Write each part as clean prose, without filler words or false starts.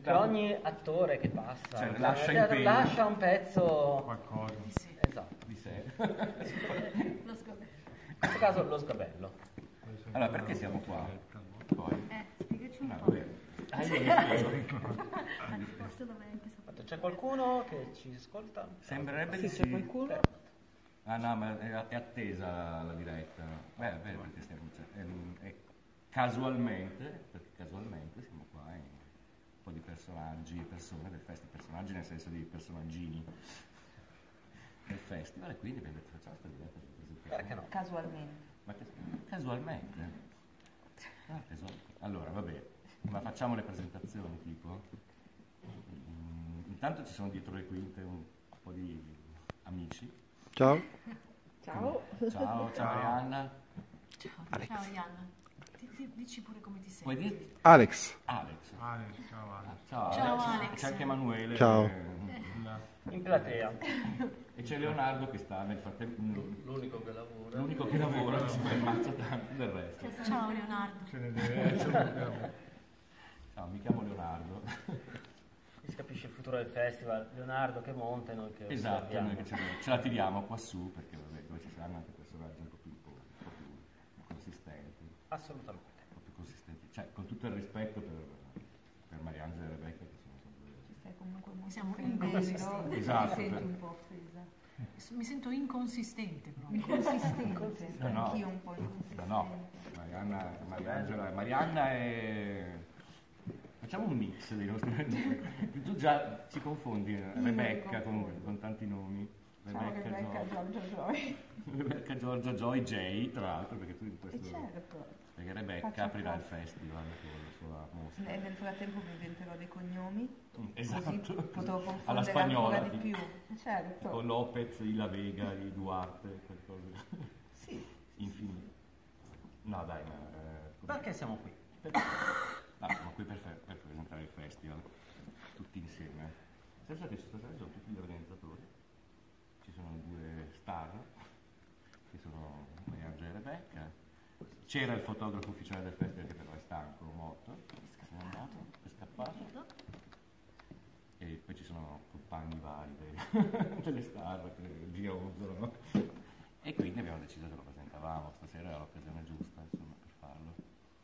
Che ogni attore che passa cioè, lascia un pezzo, qualcosa Di sé. esatto, di sé. Lo sgabello. in questo caso lo sgabello. Allora, perché siamo qua? Poi? Spiegaci un No, po'. vabbè. Io mi spiego. Forse dovrei anche sapere. C'è qualcuno che ci ascolta? Sembrerebbe Sì, di c'è sì. qualcuno? Ah no, ma è attesa la diretta. Beh, perché stiamo, cioè, casualmente siamo qua un po' di personaggi e persone del festival, personaggi nel senso di personaggini del festival, e quindi abbiamo detto facciamo questa diretta per presentare. Perché no? Casualmente. Ma casualmente? Allora, vabbè, ma facciamo le presentazioni tipo? Intanto ci sono dietro le quinte un po' di amici. Ciao. Ciao. Ciao Arianna. Ciao Ianna. Dici pure come ti Puoi senti. dirti? Alex. Alex. ciao Alex. Ciao, Ciao, Alex. Alex. C'è anche Emanuele. Ciao. In platea. E c'è Leonardo che sta nel frattempo. L'unico che lavora. L'unico che lavora, che si fa il mazzo tanto del resto. Ciao Leonardo. Ce ne deve essere. Ciao, mi chiamo Leonardo. Si capisce il futuro del festival. Leonardo che monta e noi che Esatto, osserviamo. noi che ce la tiriamo qua su perché vabbè, dove ci saranno anche personaggi un po' più consistenti. Assolutamente. Un po' più consistenti. Cioè, con tutto il rispetto per Mariangela e Rebecca che sono sempre. Stai comunque molto Siamo offendendo, inconsistenti. Esatto, ti senti per- un po' offesa. Mi sento inconsistente proprio. Inconsistente, No. anch'io un po' inconsistente. No, Marianna è... Facciamo un mix dei nostri... Tu già ci confondi Rebecca con tanti nomi. Ciao Rebecca, Giorgia Joy. Rebecca, Giorgia, Joy, Jay, tra l'altro, perché tu in questo... Certo. Perché Rebecca Faccio aprirà il apposta. festival con la sua mostra. E nel frattempo mi inventerò dei cognomi, Esatto. così potrò Alla confondere spagnola, ancora di tipo. più. Certo. O Lopez, di La Vega, di Duarte, qualcosa. Sì. Infinito. No, dai, ma... Perché siamo qui? No, siamo qui per presentare il festival, tutti insieme. Senza che ci sono tutti gli organizzatori. Ci sono due star, che sono Mariangela e Rebecca. C'era il fotografo ufficiale del festival che però è stanco, morto, se n'è andato, è scappato. E poi ci sono compagni vari delle star che gironzolano. E quindi abbiamo deciso che lo presentavamo, stasera era l'occasione giusta, insomma, per farlo.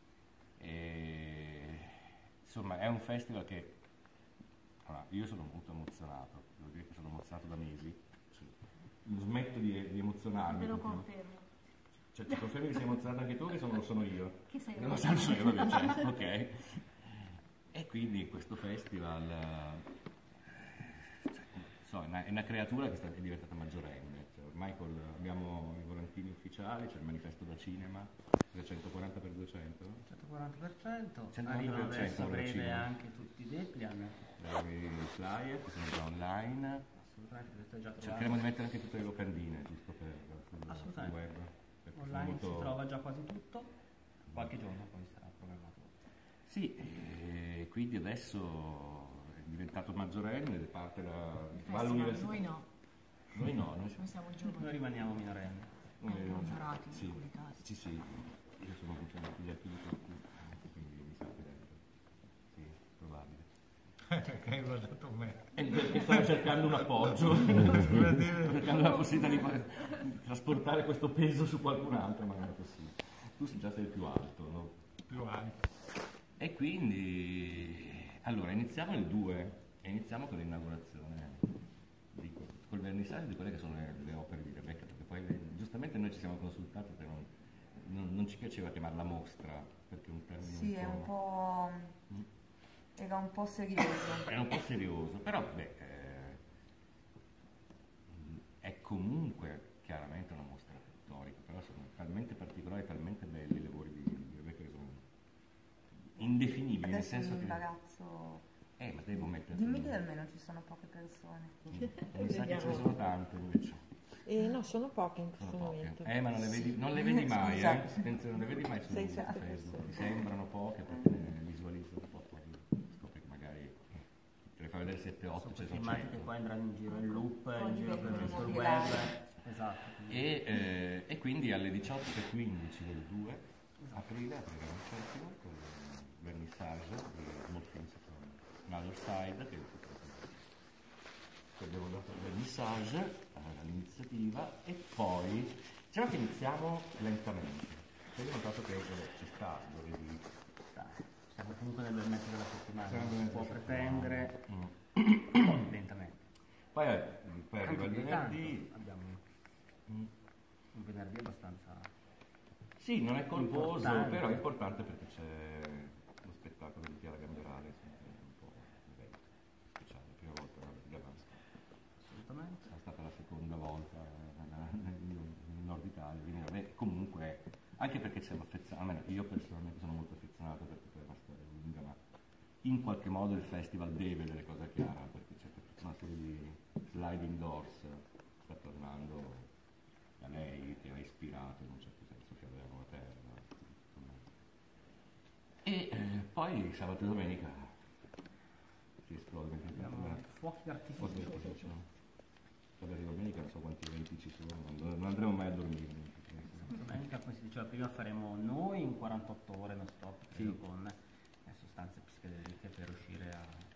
E, insomma, è un festival che... Allora, io sono molto emozionato, devo dire che sono emozionato da mesi. Non smetto di emozionarmi. Ve lo perché- confermo. Cioè, ti confermi che sei emozionato anche tu, che lo sono io? Che sei Non lo so io, vabbè, cioè, ok. E quindi questo festival, è una creatura che è diventata maggiorenne. Cioè, ormai abbiamo i volantini ufficiali, c'è il manifesto da cinema, 140 x 200. 140%. 140%, Arrivano adesso a ora breve cinema. anche tutti i Deplian. I flyer che sono già online. Assolutamente, questo è già Cercheremo trovato. di mettere anche tutte le locandine, giusto sul Assolutamente. web. perché sono Online molto- si trova già quasi tutto. Qualche giorno poi sarà programmato. Sì, e quindi adesso è diventato maggiorenne, parte va all'università. Noi no, Noi no, noi noi siamo Noi giovani. rimaniamo minorenni. Ignorati in sì, alcuni casi. sì, io sono gli archivi tutti, quindi mi sa che sì, probabile. Che hai guardato me. E perché stavo cercando un appoggio, stavo cercando la possibilità di trasportare questo peso su qualcun altro, ma non è possibile. Tu già sei il più alto, no? Più alto. E quindi, allora, iniziamo il 2 e iniziamo con l'inaugurazione, col vernissaggio di quelle che sono le opere di Rebecca, perché poi giustamente noi ci siamo consultati perché non ci piaceva chiamarla mostra, perché è un termine Sì, è un po'... era un po' serioso. Era un po' serioso, però beh, è comunque chiaramente una mostra pittorica, però sono talmente particolari, talmente belli i lavori di Rebecca che sono indefinibili, nel Adesso mi senso che... imbarazzo. Ma devo mettere... Dimmi che almeno ci sono poche persone. Mi sa che ce ne sono tante invece. No, sono poche in questo Sono poche. momento. Ma non le vedi mai, Scusa. Attenzione, non le vedi mai su Sei Facebook. Ti sembrano poche perché ne visualizzo un po', poi scopri che magari te le fai vedere 7-8, Sono ce quei sono filmati 100. che poi andranno in giro in loop, Poi in giro diventano per sul virali. web. Esatto. E quindi alle 18:15 del 2 aprile aprirà un festival con il vernissaggio di Molfins, una Other Side, che abbiamo dato il message all'iniziativa, e poi diciamo che iniziamo lentamente. Poi ho notato che ci sta giovedì. Siamo comunque nel bel mezzo della settimana, Siamo non nel si può mezzo della pretendere settimana. lentamente. Poi arriva il Anche di tanto venerdì. abbiamo un venerdì abbastanza... Sì, non è colposo, importante. però è importante perché c'è lo spettacolo di Chiara Gamberale, sempre un po' un evento speciale, la prima volta davanti. Assolutamente. È stata la seconda volta nel nord Italia, quindi vabbè, comunque, anche perché siamo affezionati, almeno io personalmente sono molto affezionato perché poi è una storia lunga, ma in qualche modo il festival deve delle cose a Chiara, perché c'è tutta una serie di sliding doors, sta tornando da lei che ha ispirato in un certo senso Fiore della Nuova Terra. Insomma. E poi sabato e domenica si esplode Abbiamo fuochi d'artificio. Sabato e domenica non so quanti eventi ci sono, non andremo mai a dormire. Domenica, come si diceva prima, faremo noi in 48 ore non stop, credo, Sì. con sostanze psichedeliche per riuscire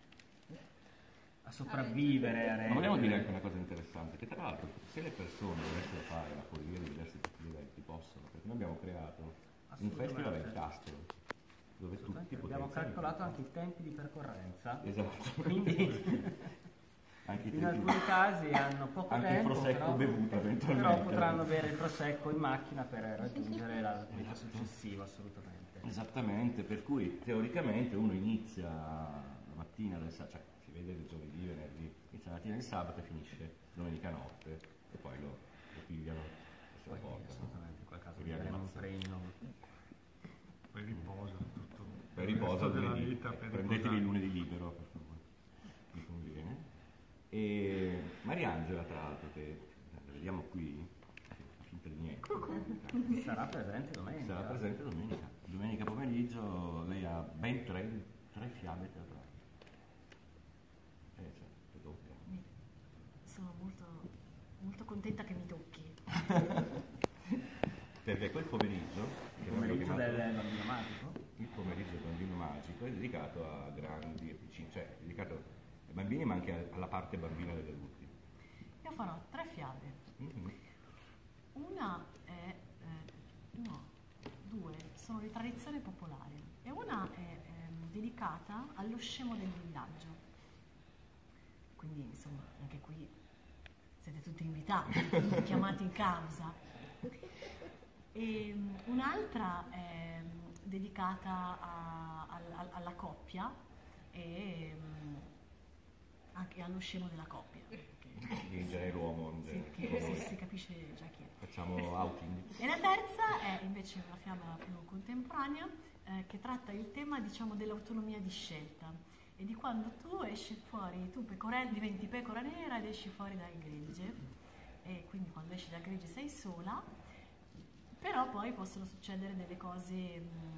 a sopravvivere. A Ma vogliamo reggere. dire anche una cosa interessante, che tra l'altro se le persone dovessero fare la follia di diversi tipi di eventi possono, perché noi abbiamo creato un festival in Castro, dove tutti Abbiamo potenzialmente- calcolato anche i tempi di percorrenza, Esatto. quindi Anche i in tempi- alcuni casi hanno poco Anche il tempo, prosecco però, bevuto eventualmente. però potranno bere il prosecco in macchina per raggiungere la meta Esatto. successiva, assolutamente. Esattamente, per cui teoricamente uno inizia la mattina del sabato, cioè si vede il giovedì, venerdì, inizia la mattina del sabato e finisce domenica notte e poi lo pigliano e se lo Poi portano. assolutamente in quel caso Via daremo un Grazia. premio. Poi riposo tutto. Poi il riposa resto della lunedì, vita per prendetevi riposare. il lunedì libero, per favore, vi conviene. E Mariangela, tra l'altro, che la vediamo qui, fa finta di niente. Sarà presente domenica. Sarà presente domenica. Domenica pomeriggio lei ha ben tre fiabe teatrali. Cioè, le tocca. Sono molto, molto contenta che mi tocchi. Perché quel pomeriggio, che Il noi abbiamo pomeriggio chiamato del bambino magico. il pomeriggio del bambino magico, è dedicato a grandi e piccini, cioè è dedicato ai bambini ma anche alla parte bambina degli adulti. Io farò 3 fiabe. Mhm. Una è, no, 2 sono di tradizione popolare e una è dedicata allo scemo del villaggio. Quindi insomma anche qui siete tutti invitati, tutti chiamati in causa. E un'altra è dedicata alla coppia e anche allo scemo della coppia. In genere l'uomo, Che si capisce già chi è. facciamo outing. E la terza è invece una fiaba più contemporanea che tratta il tema, diciamo, dell'autonomia di scelta e di quando tu esci fuori, tu diventi pecora nera ed esci fuori dal gregge e quindi quando esci dal gregge sei sola, però poi possono succedere delle cose,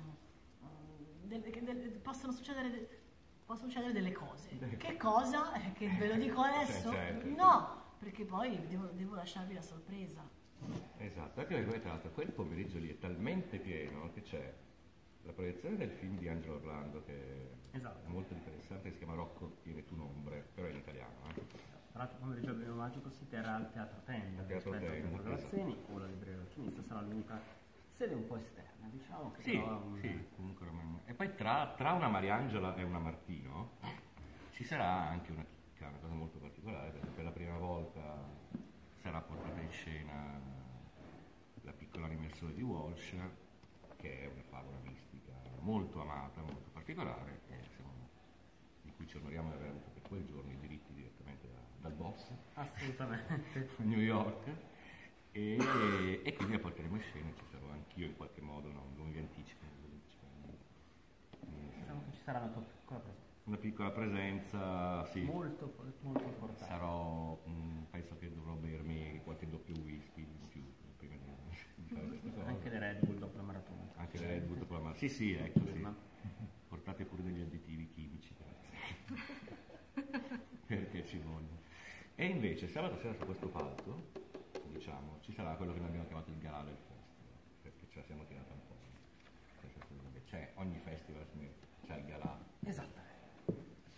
possono succedere delle cose. Che cosa? Che ve lo dico adesso? Certo. No, perché poi devo lasciarvi la sorpresa. Esatto, anche perché tra l'altro quel pomeriggio lì è talmente pieno che c'è la proiezione del film di Angelo Orlando che Esatto. è molto interessante, che si chiama Rocco tiene tu nombre, però è in italiano. Tra l'altro pomeriggio del bambino magico si terrà al Teatro Tenda, Al Teatro rispetto al Tenda, Teatro Galazzini o la libreria Alchimista sarà l'unica sede un po' esterna, diciamo che Sì, però è un- sì, comunque e poi tra una Mariangela e una Martino ci sarà anche una chicca, una cosa molto particolare, perché per la prima volta sarà portata in scena La piccola immersione di Walsh, che è una favola mistica molto amata, molto particolare, di cui ci onoriamo di aver avuto per quel giorno i diritti direttamente dal boss assolutamente. a New York. E quindi la porteremo in scena, ci sarò anch'io in qualche modo, non vi anticipo. Diciamo che ci sarà una tua piccola presenza. Una piccola presenza, sì. Molto, molto importante. Sarò, penso che dovrò bermi qualche doppio whisky in più prima di fare questa cosa. Anche le Red Bull dopo la maratona. Anche le Red Bull dopo la mano. Sì, sì, ecco, sì. Ma- Portate pure degli additivi chimici, grazie. Perché ci vogliono. E invece sabato sera su questo palco, diciamo, ci sarà quello che noi abbiamo chiamato il galà del festival, perché ce la siamo tirata un po'. C'è ogni festival c'è il galà. Esatto. Noi abbiamo deciso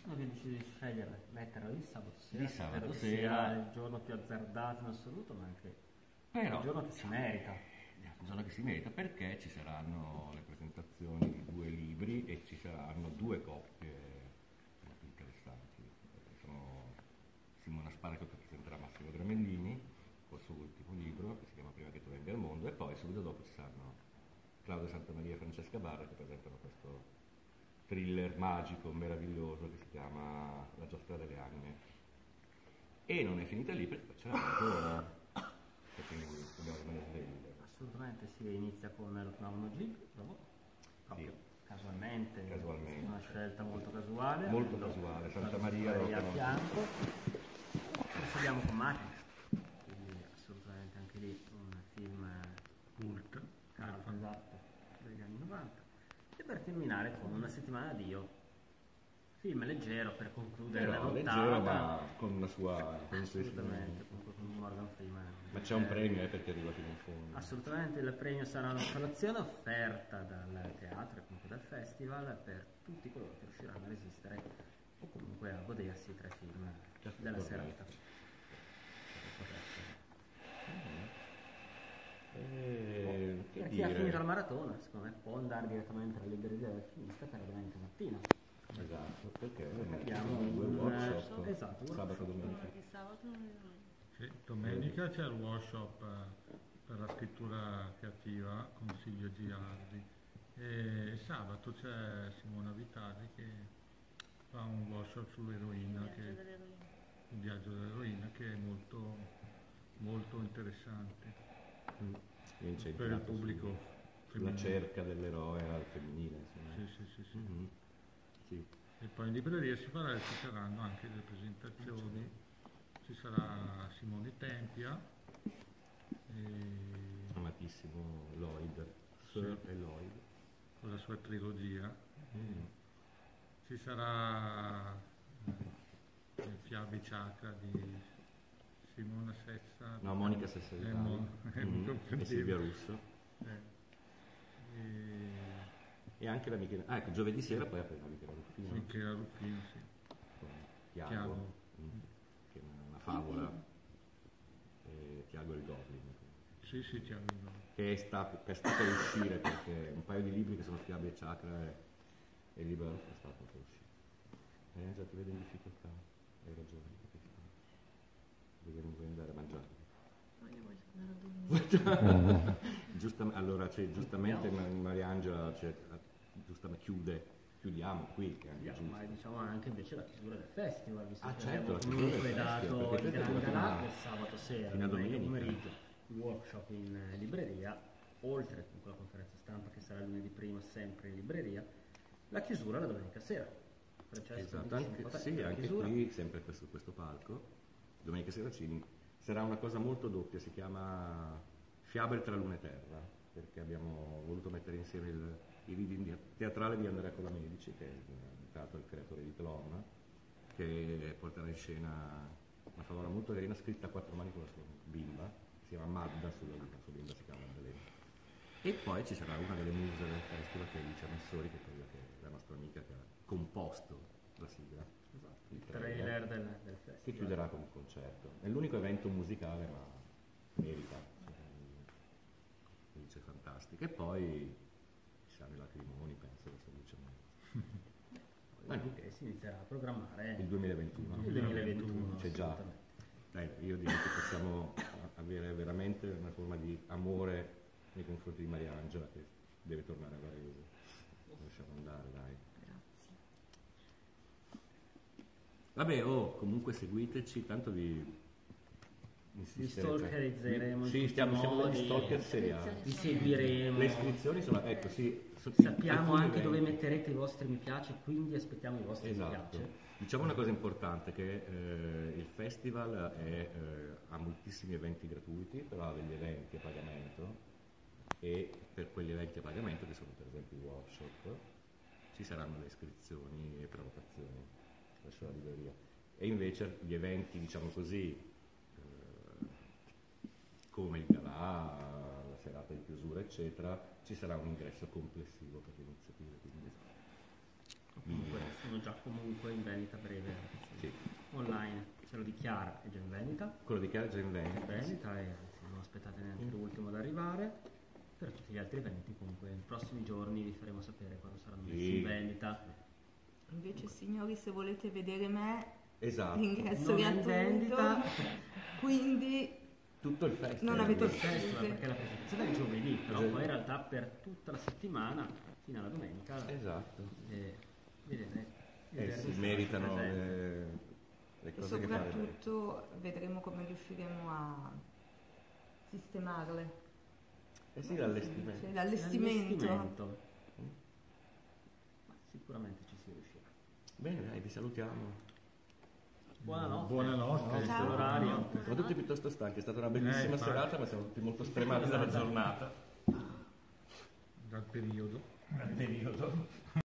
deciso di scegliere, metterlo il sabato sera, Di sabato credo che sera. sia il giorno più azzardato in assoluto, ma anche Però il giorno che si merita. un giorno che si merita perché ci saranno le presentazioni di 2 libri e ci saranno 2 coppie molto interessanti. Sono Simona Sparaco che presenterà Massimo Gramellini col suo ultimo libro che si chiama Prima che tu venga al mondo, e poi subito dopo ci saranno Claudio Santamaria e Francesca Barra che presentano questo thriller magico, meraviglioso che si chiama La giostra delle anime. E non è finita lì perché poi c'è ancora, e quindi dobbiamo rimanere svegli. Assolutamente sì, inizia con lo Pneumo Gig, proprio casualmente, una scelta molto casuale. Molto casuale, Santa Maria a lo fianco. Proseguiamo con Matrix, quindi assolutamente anche lì un film Cult. caldo, esatto, degli anni 90. E per terminare con Una settimana di Dio, film leggero per concludere la Però nottata. leggero ma con una sua Assolutamente, comunque con Morgan Freeman. Ma c'è un premio perché arriva fino in fondo. Assolutamente, il premio sarà una colazione offerta dal teatro e comunque dal festival per tutti coloro che riusciranno a resistere o comunque a godersi i 3 film della serata. Che Per chi ha dire? finito la maratona, secondo me può andare direttamente alla libreria del filmista per la domenica mattina. Esatto, perché Abbiamo 2 un workshop, esatto, sabato e domenica. Perché sabato non è domenica. Sì, domenica c'è il workshop per la scrittura creativa con Silvio Giardi e sabato c'è Simona Vitali che fa un workshop sull'eroina, un viaggio dell'eroina che è molto, molto interessante per il Incentrato pubblico sulla femminile. cerca dell'eroe al femminile, insomma. Sì. Mhm. Sì. E poi in libreria ci saranno anche delle presentazioni, ci sarà Simone Tempia, Amatissimo Lloyd, Sir e Lloyd. con la sua trilogia, Mm. ci sarà Fiabe Chakra di Simona Sessa, No, Monica Sessalitani e Silvia Russo. E anche la Michela. Ah, ecco, giovedì sera poi apre la Michela Ruffino Michela Ruffino, sì. con Tiago, Tiago. che è una favola, Tiago il Goblin, Sì, Tiago. che sta per uscire perché un paio di libri che sono Fiabe e Chakra e il libro è stato per uscire. Già ti vedo in difficoltà, hai ragione, capisco. Vuoi andare a mangiare? No, io voglio andare a dormire. Allora, giustamente Mariangela chiudiamo qui, che è anche giusto. Ma diciamo anche invece la chiusura del festival, visto che certo, abbiamo la chiusura comunque del festival, dato perché il questo gran dura galà fino del sabato sera, fino a domenica. pomeriggio, workshop in libreria, oltre con la conferenza stampa che sarà lunedì primo sempre in libreria, la chiusura la domenica sera. Francesco, Esatto, anche, la sì, anche chiusura. qui, sempre questo palco, domenica sera sarà una cosa molto doppia, si chiama Fiabe tra luna e terra, perché abbiamo voluto mettere insieme il reading teatrale di Andrea Colamedici, che è il creatore di Tlon, che porterà in scena una favola molto carina scritta a 4 mani con la sua bimba, si chiama Magda, la sua bimba si chiama Maddalena. E poi ci sarà una delle muse del festival che è Alicia Messori, che è quella che è la nostra amica che ha composto la sigla, Esatto, il trailer del festival. che chiuderà con un concerto. È l'unico evento musicale, ma merita, Alice è fantastica. E poi ci saranno i lacrimoni, penso, verso Alice. Che si inizierà a programmare Il 2021. il 2021, C'è già. assolutamente. Dai, io direi che possiamo avere veramente una forma di amore nei confronti di Mariangela, che deve tornare a Varese. Lasciamo andare, dai. Vabbè, comunque seguiteci, tanto vi insistere. Vi stalkerizzeremo in Sì, tutti siamo i degli modi. stalker seriali. Vi seguiremo. Le iscrizioni sono, ecco, sì. Sappiamo alcuni anche dove eventi. metterete i vostri mi piace, quindi aspettiamo i vostri mi Esatto. piace. Diciamo una cosa importante, che il festival ha moltissimi eventi gratuiti, però ha degli eventi a pagamento, e per quegli eventi a pagamento, che sono per esempio i workshop, ci saranno le iscrizioni e prenotazioni verso la libreria. E invece gli eventi, diciamo così, come il galà, la serata di chiusura, eccetera, ci sarà un ingresso complessivo per le iniziative. Quindi Comunque sono già comunque in vendita breve. Sì. Online se lo dichiara è già in vendita. Quello di Chiara è già in vendita. E anzi non aspettate neanche l'ultimo ad arrivare. Per tutti gli altri eventi comunque nei prossimi giorni vi faremo sapere quando saranno messi in vendita. Invece signori, se volete vedere me, Esatto. l'ingresso Non è in gratuito, vendita. quindi Tutto il festival. non avete Il festival, perché la presentazione è il giovedì, però Esatto. poi in realtà per tutta la settimana fino alla domenica Esatto. vedete Si meritano le e cose che fare. soprattutto vedremo come riusciremo a sistemarle. Eh sì, l'allestimento. Cioè, l'allestimento. Ma sicuramente ci si riuscirà. Bene, dai, vi salutiamo. Buonanotte. Buonanotte. Visto l'orario. Siamo tutti piuttosto stanchi, è stata una bellissima infatti. serata, ma siamo tutti molto stremati dalla giornata. Dal periodo. Dal periodo.